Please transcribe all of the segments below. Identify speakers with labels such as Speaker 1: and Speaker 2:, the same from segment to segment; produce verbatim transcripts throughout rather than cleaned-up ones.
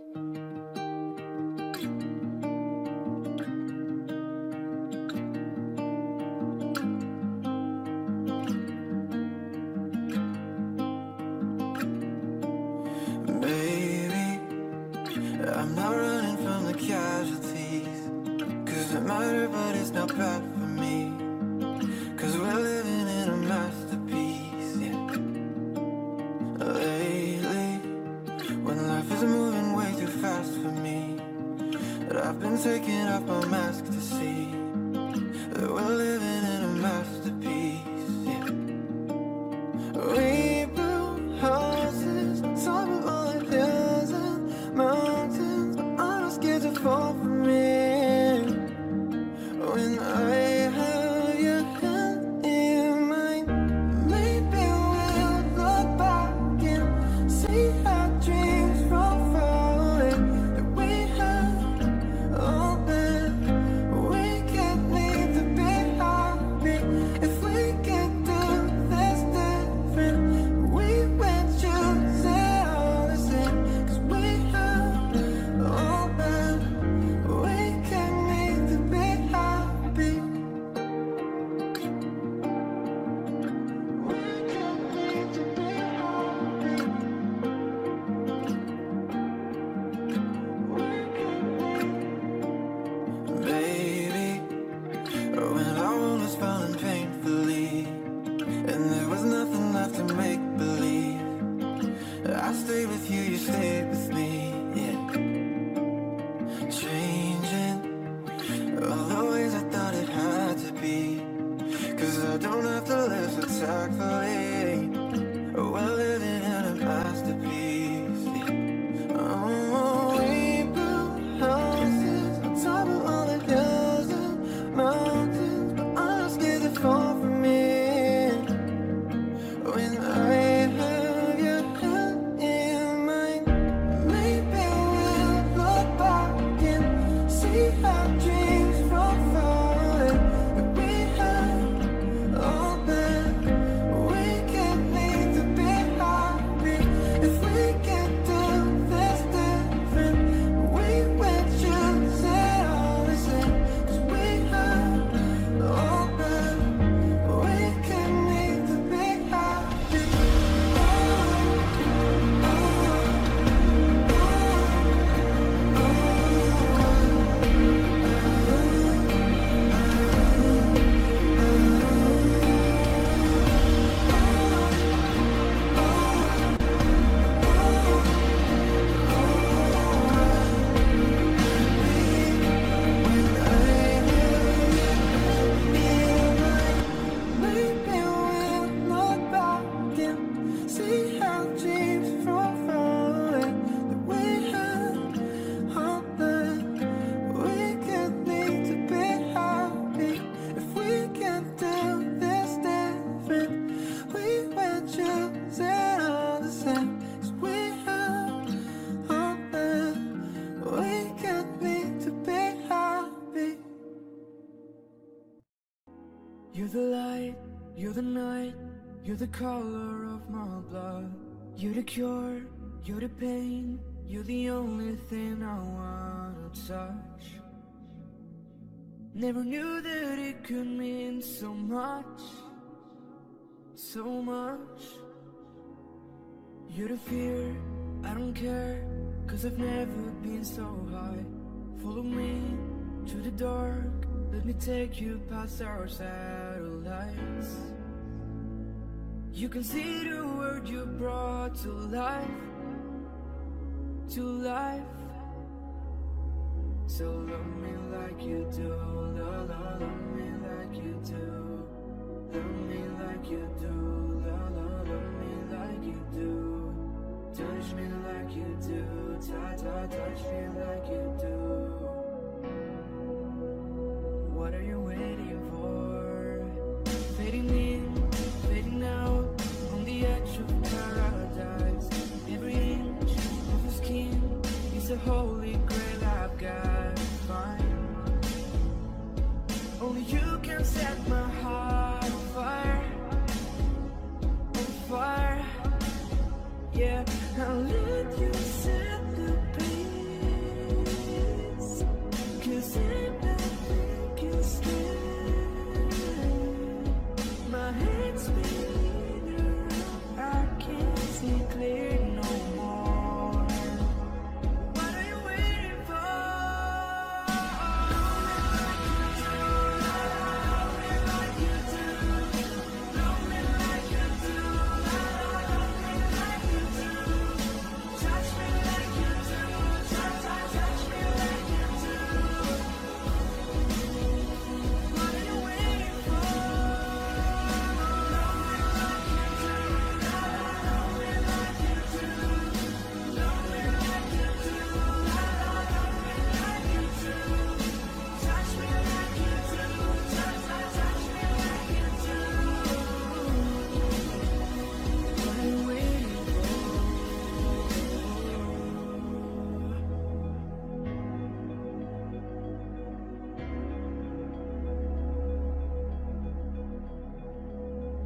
Speaker 1: Baby, I'm not running from the casualties, 'cause it matters but it's not bad for me, 'cause we're living in a masterpiece, yeah. Lately, when life is moving way too fast for me, but I've been taking off my mask to see that we're living in a masterpiece, yeah. We built houses on top of all the hills and mountains, but I'm not scared to fall from it. When I have your hand in mine, maybe we'll look back and see our dreams from falling, that we have all that we can need to be happy. If we can do this different, we will choose it all the same, 'cause we have all that we can need to be happy. We can need to be happy. Baby, when our world was falling painfully and there was nothing left to make believe, I stayed with you, you stayed with me, yeah. Changing all the ways I thought it had to be, 'cause I don't have to live so tactfully. We're living in a masterpiece, yeah. Oh, we built houses on top of all the hills and mountains, but I'm not scared to fall from it. When I have your hand in mine, maybe we'll look back and see our dreams from falling, that we have all that we can need to be happy. If we can do this different, we will choose it all the same, 'cause we have all that we can need to be happy. Maybe we'll look back and see our dreams from falling, that we have all that we can need to be happy. If we can do this different, we will choose it all the same, 'cause we have all that we can need to be happy. You're the light, you're the night, you're the color of my blood. You're the cure, you're the pain, you're the only thing I wanna touch. Never knew that it could mean so much, so much. You're the fear, I don't care, 'cause I've never been so high. Follow me to the dark, let me take you past our satellites. You can see the world you brought to life, to life. So love me like you do, love, love, love me like you do. Love me like you do, love, love, love me like you do. Touch me like you do, ta ta, touch me like you do. What are you waiting for? Fading in, fading out, on the edge of paradise. Every inch of your skin is a holy grail I've got to find. Only you can set my heart on fire, on fire. Yeah, I'll let you set the pain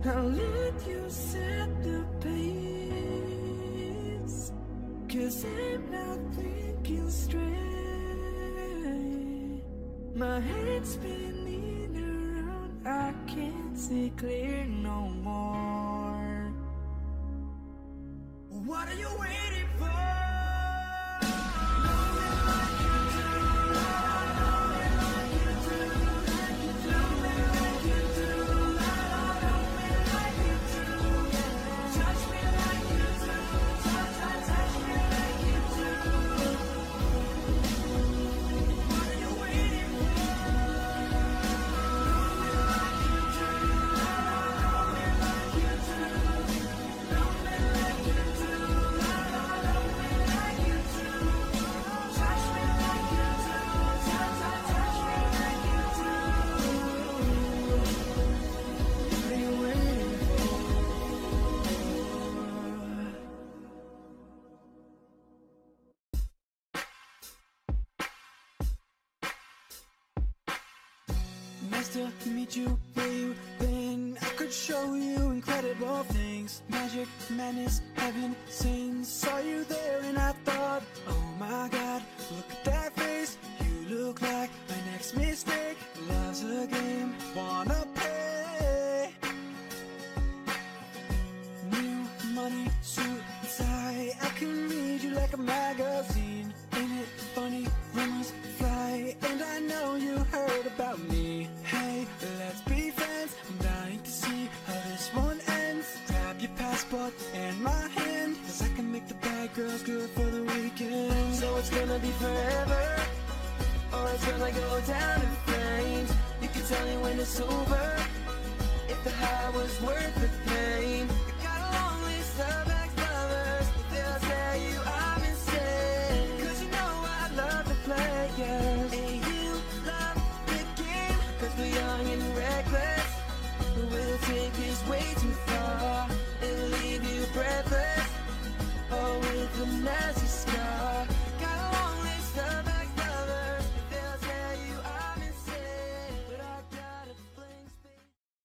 Speaker 1: I'll let you set the pace, 'cause I'm not thinking straight. My head's spinning around, I can't see clear no more. What are you waiting for? Nice to meet you where you been. I could show you incredible things. Magic, madness, heaven, sin. Saw you there and I thought, oh my God, look at that face. You look like my next mistake. Love's a game, wanna play. New money, suit and tie. I can read you like a magazine. Ain't it funny, rumors fly. And I know you heard about me. Hey, let's be friends. I'm dying to see how this one ends. Grab your passport and my hand, 'cause I can make the bad girls good for the weekend. So it's gonna be forever, or it's gonna go down in flames. You can tell me when it's over.